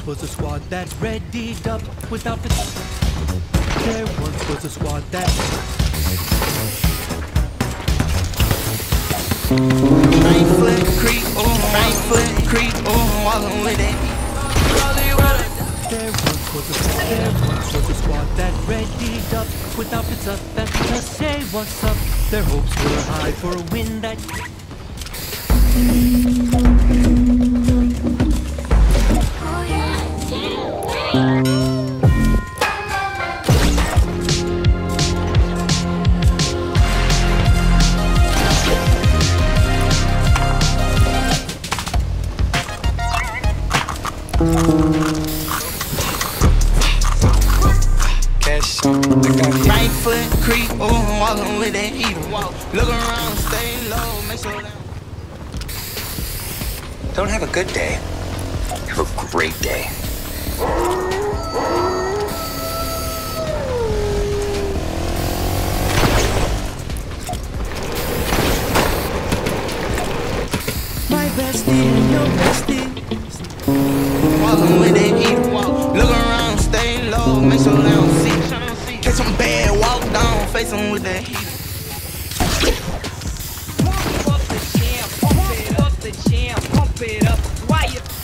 once was a squad that readied up with outfits. There once was a squad that right foot creep, right foot creep, walking with it. There once was a squad that readied up with outfits up and to say what's up. Their hopes were high for a win that right foot creep, walking with that heat. Look around, stay low, make sure that. Don't have a good day. Have a great day. my bestie and your bestie Walking with that heat. Look around, stay low, make sure they don't see. Catch them bad, walk down, face them with that heat. Pump up the jam, pump it up, why you